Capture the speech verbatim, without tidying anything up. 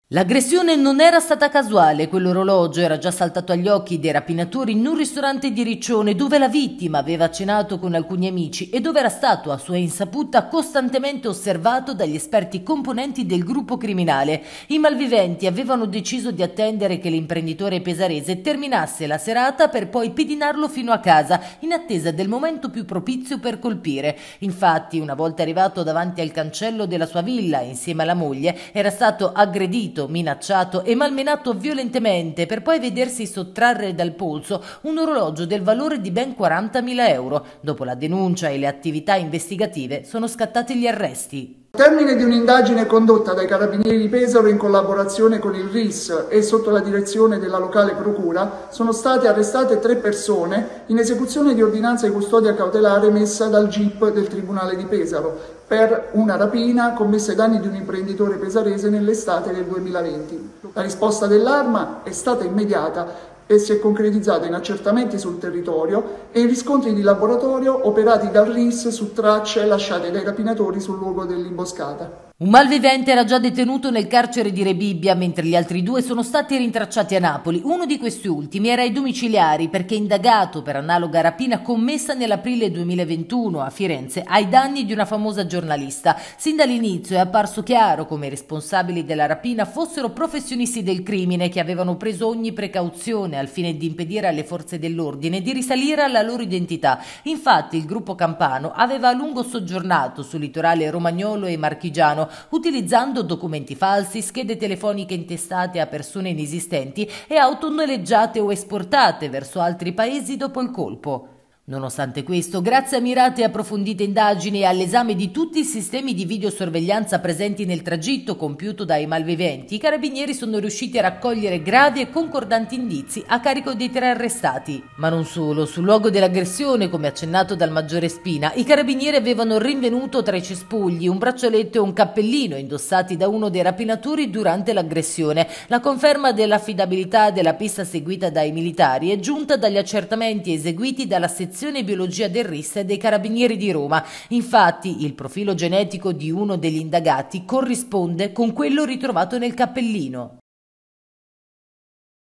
L'aggressione non era stata casuale, quell'orologio era già saltato agli occhi dei rapinatori in un ristorante di Riccione dove la vittima aveva cenato con alcuni amici e dove era stato a sua insaputa costantemente osservato dagli esperti componenti del gruppo criminale. I malviventi avevano deciso di attendere che l'imprenditore pesarese terminasse la serata per poi pedinarlo fino a casa in attesa del momento più propizio per colpire. Infatti, una volta arrivato davanti al cancello della sua villa insieme alla moglie, era stato aggredito, minacciato e malmenato violentemente per poi vedersi sottrarre dal polso un orologio del valore di ben quarantamila euro. Dopo la denuncia e le attività investigative sono scattati gli arresti. Al termine di un'indagine condotta dai Carabinieri di Pesaro in collaborazione con il R I S e sotto la direzione della locale procura, sono state arrestate tre persone in esecuzione di ordinanza di custodia cautelare emessa dal G I P del Tribunale di Pesaro per una rapina commessa ai danni di un imprenditore pesarese nell'estate del duemilaventi. La risposta dell'Arma è stata immediata e si è concretizzata in accertamenti sul territorio e in riscontri di laboratorio operati dal R I S su tracce lasciate dai rapinatori sul luogo dell'imboscata. Un malvivente era già detenuto nel carcere di Rebibbia, mentre gli altri due sono stati rintracciati a Napoli. Uno di questi ultimi era ai domiciliari perché indagato per analoga rapina commessa nell'aprile duemilaventuno a Firenze ai danni di una famosa giornalista. Sin dall'inizio è apparso chiaro come i responsabili della rapina fossero professionisti del crimine che avevano preso ogni precauzione al fine di impedire alle forze dell'ordine di risalire alla loro identità. Infatti il gruppo campano aveva a lungo soggiornato sul litorale romagnolo e marchigiano, utilizzando documenti falsi, schede telefoniche intestate a persone inesistenti e auto noleggiate o esportate verso altri paesi dopo il colpo. Nonostante questo, grazie a mirate e approfondite indagini e all'esame di tutti i sistemi di videosorveglianza presenti nel tragitto compiuto dai malviventi, i carabinieri sono riusciti a raccogliere gravi e concordanti indizi a carico dei tre arrestati. Ma non solo, sul luogo dell'aggressione, come accennato dal maggiore Spina, i carabinieri avevano rinvenuto tra i cespugli un braccialetto e un cappellino indossati da uno dei rapinatori durante l'aggressione. La conferma dell'affidabilità della pista seguita dai militari è giunta dagli accertamenti eseguiti dalla sezione biologia del R I S e dei Carabinieri di Roma. Infatti, il profilo genetico di uno degli indagati corrisponde con quello ritrovato nel cappellino.